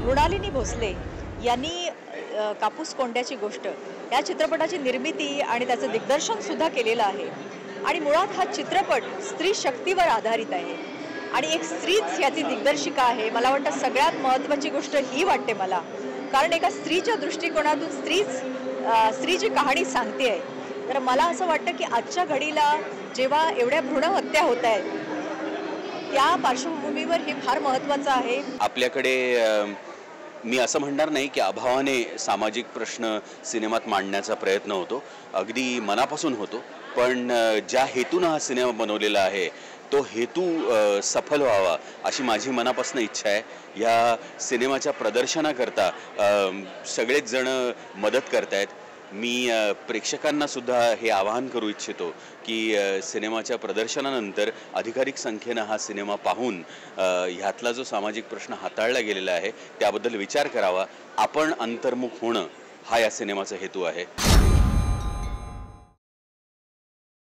मृणालिनी भोसले यांनी कापूस कोंड्याची गोष्ट या चित्रपटाची निर्मिती आणि त्याचं दिग्दर्शन सुद्धा केलेलं आहे। आणि मुळात हा चित्रपट स्त्री शक्तीवर आधारित आहे आणि एक स्त्रीच याची दिग्दर्शिका आहे। मला वाटतं सगळ्यात महत्त्वाची गोष्ट ही वाटते मला, कारण एका स्त्रीच्या दृष्टिकोनातून स्त्रीची कहाणी सांगते आहे। तर मला असं वाटतं की आजच्या घडीला जेव्हा एवढ्या भ्रूण हत्या होत आहेत त्या पार्श्वभूमीवर हे फार महत्त्वाचं आहे। आपल्याकडे मी असं म्हणणार नाही की अभावाने सामाजिक प्रश्न सिनेमात मांडण्याचा प्रयत्न होतो, अगदी मनापासून होतो। पण ज्या हेतून हा सिनेमा बनवलेला आहे तो हेतू सफल व्हावा अशी माझी मनापासून इच्छा आहे। या सिनेमाच्या प्रदर्शनाकरता सगळेच जण मदत करतायत। मी प्रेक्षकांना सुद्धा हे आवाहन करू इच्छितो की सिनेमाच्या प्रदर्शनानंतर अधिकाधिक संख्येनं हा सिनेमा पाहून ह्यातला जो सामाजिक प्रश्न हाताळला गेलेला आहे त्याबद्दल विचार करावा। आपण अंतर्मुख होणं हा या सिनेमाचा हेतू आहे।